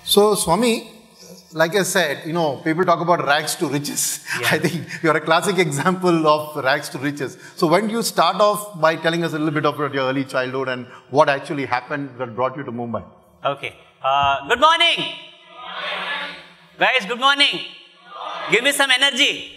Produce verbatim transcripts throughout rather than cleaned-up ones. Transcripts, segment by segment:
So, Swami, like I said, you know, people talk about rags to riches. Yeah. I think you're a classic example of rags to riches. So, when do you start off by telling us a little bit about your early childhood and what actually happened that brought you to Mumbai? Okay. Uh, good morning. Good morning. Guys, good morning. Good morning. Give me some energy.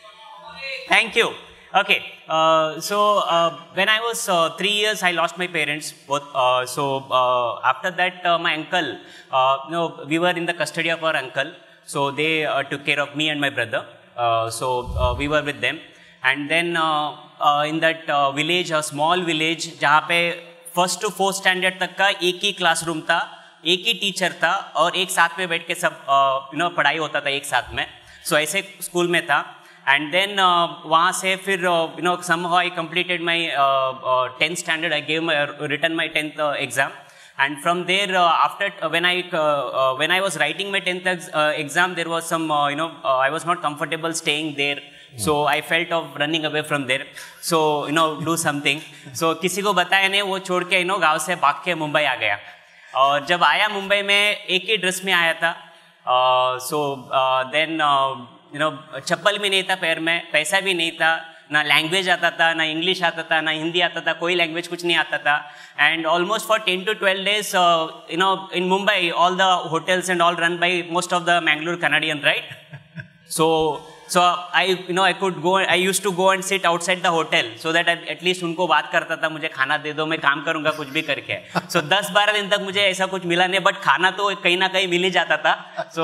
Thank you. Okay. Uh, so, uh, when I was uh, three years, I lost my parents. Both. Uh, so, uh, after that, uh, my uncle, uh, you know, we were in the custody of our uncle. So, they uh, took care of me and my brother. Uh, so, uh, we were with them. And then, uh, uh, in that uh, village, a small village, जहाँ पे first to fourth standard तक का एक ही classroom था, एक ही teacher था, और एक साथ में बैठ के सब, uh, you know, पढ़ाई होता था एक साथ में. So, ऐसे school में था. And then uh, वहाँ से फिर uh, you know somehow I completed my uh, uh, tenth standard. I gave my uh, written my tenth uh, exam, and from there uh, after uh, when I uh, uh, when I was writing my tenth ex uh, exam, there was some uh, you know uh, I was not comfortable staying there, mm. so I felt of running away from there. So you know do something. So किसी को बताया नहीं, वो छोड़ के you know गाँव से भाग के मुंबई आ गया. और जब आया मुंबई में एक ही ड्रेस में आया था. uh, so uh, then uh, you know चप्पल भी नहीं था पैर में, पैसा भी नहीं था, ना लैंग्वेज आता था, ना इंग्लिश आता था, ना हिंदी आता था, कोई लैंग्वेज कुछ नहीं आता था. And almost for ten to twelve days you know in Mumbai all the hotels and all run by most of the Mangalore Canadian, right? So so I you know I could go I used to go and sit outside the hotel so that I, at least उनको बात करता था, मुझे खाना दे दो, मैं काम करूँगा कुछ भी करके. so दस बारह दिन तक मुझे ऐसा कुछ मिला नहीं, बट खाना तो कहीं ना कहीं मिल ही जाता था. so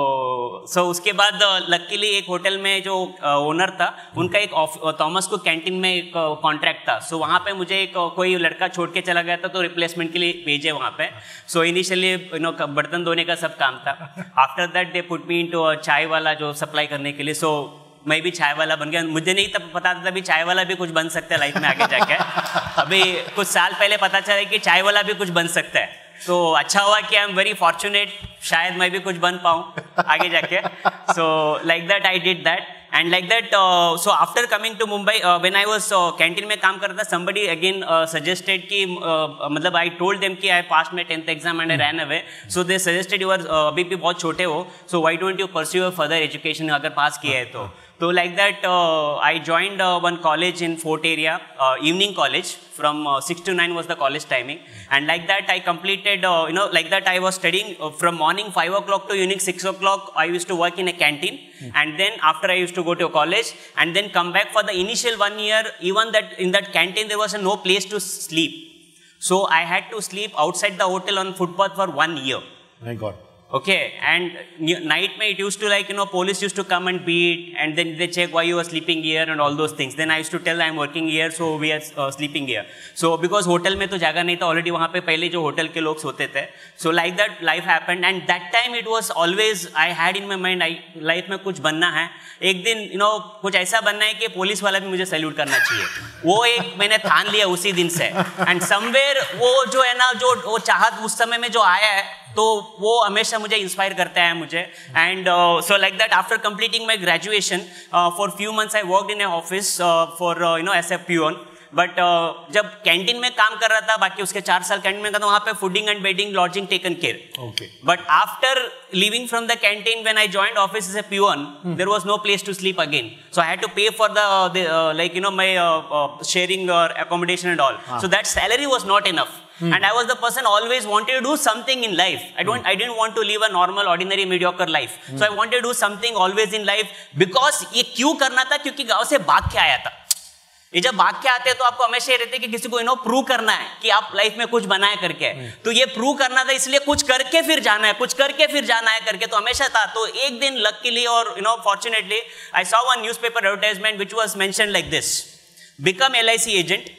so उसके बाद लकीली एक होटल में जो ओनर था उनका एक थॉमस कुक कैंटीन में एक कॉन्ट्रैक्ट था. so वहाँ पे मुझे एक कोई लड़का छोड़ के चला गया था, तो रिप्लेसमेंट के लिए भेजे वहाँ पे. so इनिशियली यू नो बर्तन धोने का सब काम था. After that they put me into chai wala जो सप्लाई करने के लिए. so मैं भी चाय वाला बन गया. मुझे नहीं तब पता था भी चाय वाला भी कुछ बन सकता है लाइफ में आगे जाके. अभी कुछ साल पहले पता चला कि चाय वाला भी कुछ बन सकता है. तो अच्छा हुआ कि आई एम वेरी फॉर्चुनेट, शायद मैं भी कुछ बन पाऊँ आगे जाके. So like that I did that. And like that so after coming to Mumbai, when I was canteen में काम करता, somebody again सजेस्टेड कि मतलब आई टोल्ड देम कि I pass my tenth exam and I ran away. So they suggested you are अभी भी बहुत छोटे हो, so why don't you pursue your further education, अगर पास किया है तो. So like that, uh, I joined uh, one college in Fort area, uh, evening college. From uh, six to nine was the college timing, and like that I completed. Uh, you know, like that I was studying uh, from morning five o'clock to evening six o'clock. I used to work in a canteen, mm. and then after I used to go to college, and then come back for the initial one year. Even that in that canteen there was a no place to sleep, so I had to sleep outside the hotel on footpath for one year. My God. Okay, and night mein it used to like, you know, police used to come and beat, and then they check why you are sleeping here and all those things. Then I used to tell I am working here, so we are uh, sleeping here. So because hotel में तो जगह नहीं था already, वहाँ पे पहले जो hotel के लोग सोते थे. So like that life happened, and that time it was always I had in my mind, I life में कुछ बनना है. एक दिन you know कुछ ऐसा बनना है कि पुलिस वाला भी मुझे सैल्यूट करना चाहिए. वो एक मैंने ठान लिया उसी दिन से. And somewhere वो जो है ना, जो वो चाहत उस समय में जो आया है, तो वो हमेशा मुझे इंस्पायर करता है मुझे. And so like that after completing my graduation for few months I worked in a office for you know as a peon. But जब कैंटीन में काम कर रहा था, बाकी उसके चार साल कैंटीन में था, तो वहाँ पे fooding and bedding lodging taken care. But after living from the canteen when I joined office as a peon, there was no place to sleep again. So I had to pay for the like you know my sharing और accommodation and all. So that salary was not enough. Hmm. And I was the person always wanted to do something in life. I don't, hmm. I didn't want to live a normal, ordinary, mediocre life. Hmm. So I wanted to do something always in life. Because ये क्यों करना था? क्योंकि गाँव से भाग के आया था. ये जब भाग के आते हैं तो आपको हमेशा ये रहते हैं कि किसी को यू नो प्रूव करना है कि आप लाइफ में कुछ बनाए करके. hmm. तो ये प्रूव करना था, इसलिए कुछ करके फिर जाना है, कुछ करके फिर जाना है करके तो हमेशा था. तो एक दिन लकीली और you know fortunately I saw one newspaper advertisement which was mentioned like this: become L I C agent,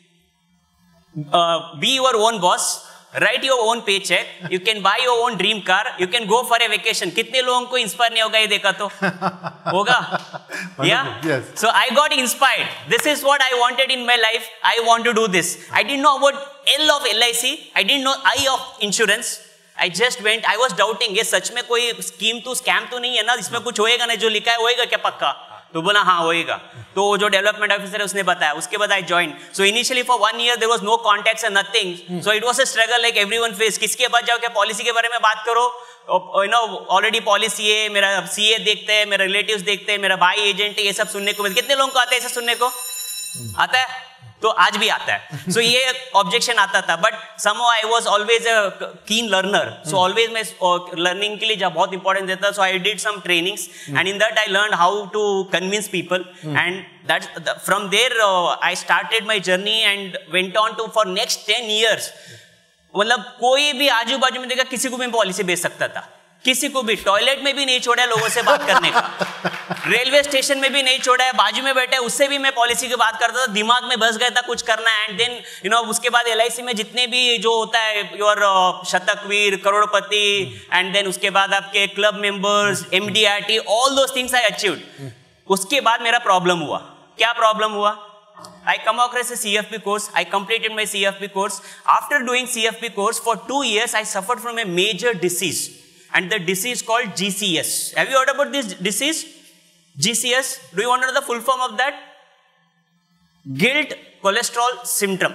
Uh, be your own boss, write your own paycheck, you can buy your own dream car, you can go for a vacation. कितने लोगों को inspire नहीं होगा ये देखा तो? होगा? Yeah? Yes. So I got inspired. This is what I wanted in my life. I want to do this. I didn't know about L of L I C. I didn't know I of insurance. I just went. I was doubting. ये सच में कोई scheme तो scam तो नहीं है ना? इसमें कुछ होएगा ना? जो लिखा है होएगा क्या पक्का? तो बोला हाँ होएगा, तो जो डेवलपमेंट ऑफिसर है उसने बताया, उसके बाद I join. So initially for one year there was no contacts and nothing, so it was a struggle like everyone face. किसके पास जाओ, क्या पॉलिसी के बारे में बात करो, यू नो ऑलरेडी पॉलिसी है, मेरा सीए देखते हैं, मेरे रिलेटिव्स देखते हैं, मेरा भाई एजेंट है, ये सब सुनने को मिलता. कितने लोगों को आता है ऐसा सुनने को? आता है, तो आज भी आता है. सो so, ये ऑब्जेक्शन आता था, but somehow I was always a keen learner. So hmm. always मैं लर्निंग uh, के लिए जब बहुत इंपॉर्टेंस देता, so I did some trainings hmm. and in that I learned how to convince people hmm. and that the, from there uh, I started my journey and went on to for next ten years. मतलब कोई भी आजू बाजू में देखा किसी को भी पॉलिसी बेच सकता था, किसी को भी. टॉयलेट में भी नहीं छोड़ा लोगों से बात करने का, रेलवे स्टेशन में भी नहीं छोड़ा है, बाजू में बैठे उससे भी मैं पॉलिसी की बात करता था. दिमाग में बस गया था कुछ करना है. एंड देन यू नो उसके बाद एल आई सी में जितने भी जो होता है योर शतकवीर, करोड़पति, एंड देन उसके बाद आपके club members, M D R T, all those things I achieved. उसके बाद मेरा प्रॉब्लम हुआ. क्या प्रॉब्लम हुआ? I come across a C F P course. I completed my C F P course. After doing C F P course for two years, I suffered from a major disease. And the disease called G C S. Have you heard about this disease? G C S. Do you want to know the full form of that? Guilt cholesterol syndrome.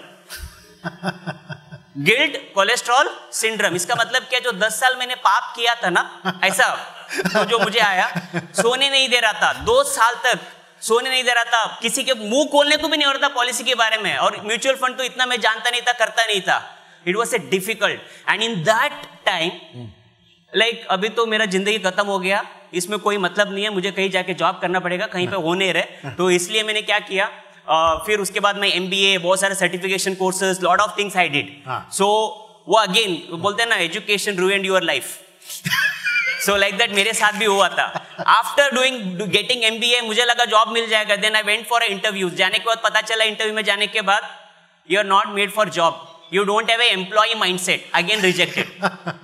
Guilt cholesterol syndrome. इसका मतलब क्या? जो दस साल मैंने पाप किया था ना, ऐसा तो जो मुझे आया, सोने नहीं दे रहा था, दो साल तक सोने नहीं दे रहा था, किसी के मुंह खोलने को भी नहीं हो रहा था पॉलिसी के बारे में, और म्यूचुअल फंड तो इतना मैं जानता नहीं था, करता नहीं था. It was a difficult. And in that time like like, अभी तो मेरा जिंदगी खत्म हो गया, इसमें कोई मतलब नहीं है, मुझे कहीं जाके जॉब करना पड़ेगा, कहीं पे हो नहीं रहे. तो इसलिए मैंने क्या किया, uh, फिर उसके बाद मैं एमबीए, बहुत सारे certification courses, lot of things I did. So वो अगेन बोलते हैं ना, education ruined your life. So like that मेरे साथ भी हुआ था. आफ्टर डूइंग गेटिंग एमबीए मुझे लगा जॉब मिल जाएगा. Then I went for interviews. जाने के बाद पता चला इंटरव्यू में जाने के बाद, you are not made for job, you don't have a employ mindset. Again rejected.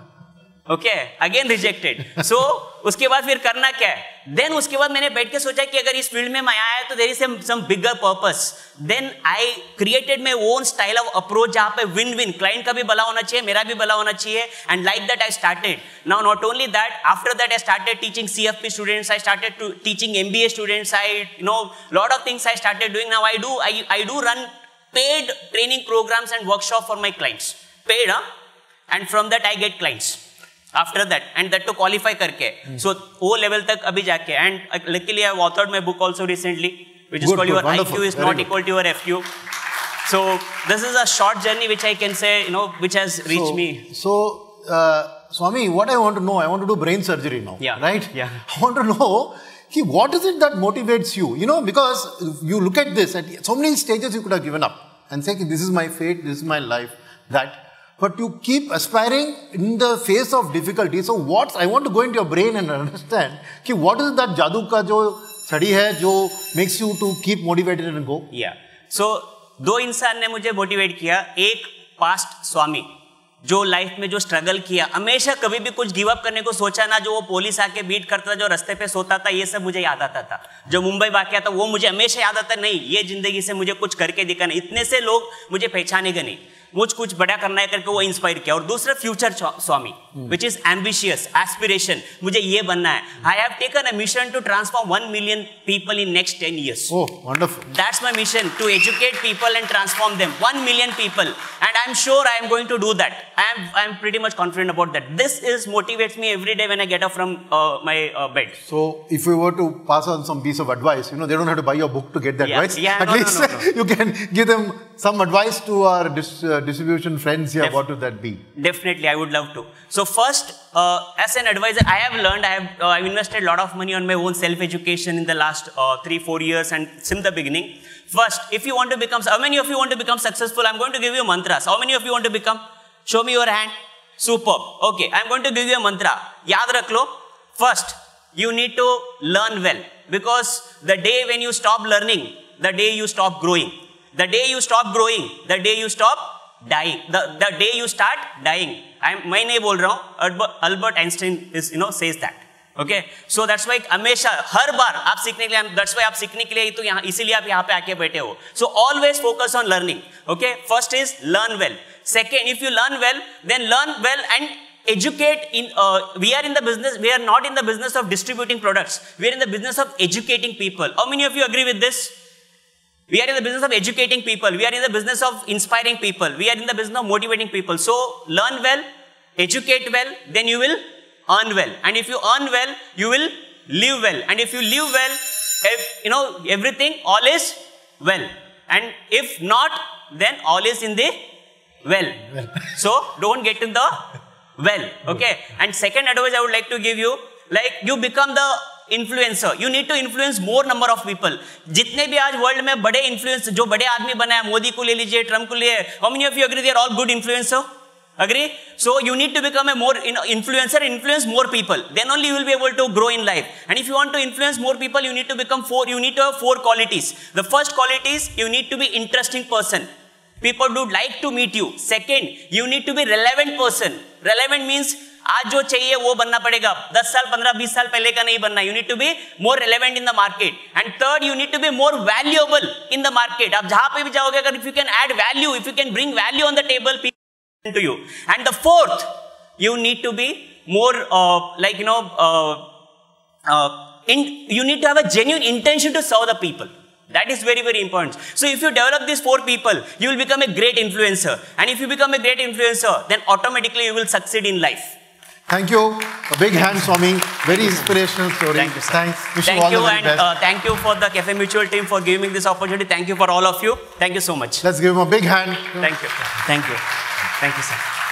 Okay, again rejected. So उसके बाद फिर करना क्या है? देन उसके बाद मैंने बैठ के सोचा कि अगर इस फील्ड में मैं आया है तो there is some bigger purpose. Then I created my own style of approach, जहां पे विन विन, क्लाइंट का भी भला होना चाहिए, मेरा भी भला होना चाहिए. And like that I started. Now not only that, after that I started teaching CFP students, I started to teaching MBA students, I you know lot of things I started doing. Now I do I I do run paid training programs and workshop for my clients. Paid, huh? And from that I get clients. After that, and that to qualify करके. Hmm. So O level तक अभी जाके. And uh, luckily I have authored my book also recently, which is good, called good, Your wonderful. I Q is Very not good. Equal to Your F Q. So this is a short journey which I can say, you know, which has reached so, me. So uh, Swami, what I want to know, I want to do brain surgery now. Yeah. Right? Yeah. I want to know. What is it that motivates you? You know, because you look at this, at so many stages you could have given up and say, this is my fate, this is my life, that. But you keep aspiring in the face of difficulty. So what, I want to go into your brain and understand, कि what is that जादू का जो छड़ी है, जो makes you to keep motivated and go? Yeah. So, दो इंसान ने मुझे मोटिवेट किया. एक पास्ट स्वामी, जो लाइफ में जो स्ट्रगल किया, हमेशा कभी भी कुछ गिव अप करने को सोचा ना, जो वो पुलिस आके बीट करता था, जो रास्ते पे सोता था, ये सब मुझे याद आता था. जो मुंबई वाकया था वो मुझे हमेशा याद आता, नहीं ये जिंदगी से मुझे कुछ करके दिखाना. इतने से लोग मुझे पहचानेंगे नहीं, मुझ कुछ बड़ा करना है करके वो इंस्पायर किया. और दूसरा फ्यूचर स्वामी, विच इज एम्बिशियस, एस्पिरेशन, मुझे ये बनना है. I have taken a mission to transform one million people in next ten years. Oh, wonderful. That's my mission, to educate people and transform them. One million people, and I'm sure I am going to do that. I am I am pretty much confident about that. This is motivates me every day when I get up from uh, my uh, bed. So, if we were to pass on some piece of advice, you know, they don't have to buy your book to get that yeah. advice. Yeah, At no, least no, no, no. you can give them some advice to our dis, uh, distribution friends here. Def what would that be? Definitely, I would love to. So first, uh, as an advisor, I have learned, I have uh, I've invested a lot of money on my own self-education in the last uh, three, four years, and since the beginning. First, if you want to become, how many of you want to become successful? I'm going to give you mantras. How many of you want to become? Show me your hand. Superb. Okay, I'm going to give you a mantra. Yaad rakh lo. First, you need to learn well, because the day when you stop learning, the day you stop growing. The day you stop growing, the day you stop dying. The, the day you start dying. I'm, मैं नहीं बोल रहा हूँ, Albert Einstein is, you know, says that. Okay, so that's why हमेशा हर बार आप सीखने के लिए, that's why आप सीखने के लिए तो यहाँ, इसीलिए आप यहाँ पे आके बैठे हो. So always focus on learning. Okay, first is learn well. Second, if you learn well, then learn well and educate in, uh, we are in the business, we are not in the business of distributing products. We are in the business of educating people. How many of you agree with this? We are in the business of educating people. We are in the business of inspiring people. We are in the business of motivating people. So learn well, educate well, then you will earn well. And if you earn well, you will live well. And if you live well, if, you know, everything, all is well. And if not, then all is in the well. well. So don't get in the well. Okay. And second advice I would like to give you, like you become the influencer. You need to influence more number of people. जितने भी आज world में बड़े influence, जो बड़े आदमी बना है, मोदी को ले लीजिए, ट्रम्प को ले, how many of you agree they are all good influencer? Agree? So you need to become a more influencer, influence more people. Then only you will be able to grow in life. And if you want to influence more people, you need to become four, you need to have four qualities. The first quality is you need to be interesting person. People would like to meet you. Second, you need to be relevant person. Relevant means आज जो चाहिए वो बनना पड़ेगा. दस साल, पंद्रह, बीस साल पहले का नहीं बनना. You need to be more relevant in the market. And third, you need to be more valuable in the market. आप जहाँ पे भी जाओगे, अगर if you can add value, if you can bring value on the table, people to you. And the fourth, you need to be more uh, like you know uh, uh, in, you need to have a genuine intention to serve the people. That is very very important. So if you develop these four people, you will become a great influencer. And if you become a great influencer, then automatically you will succeed in life. Thank you. A big hand, Swami. Very inspirational story. Thank you, sir. Thanks. Wish thank you all you the very and best. uh, thank you for the Cafe Mutual team for giving me this opportunity. Thank you for all of you. Thank you so much. Let's give him a big hand. Thank you. Thank you. Thank you, sir.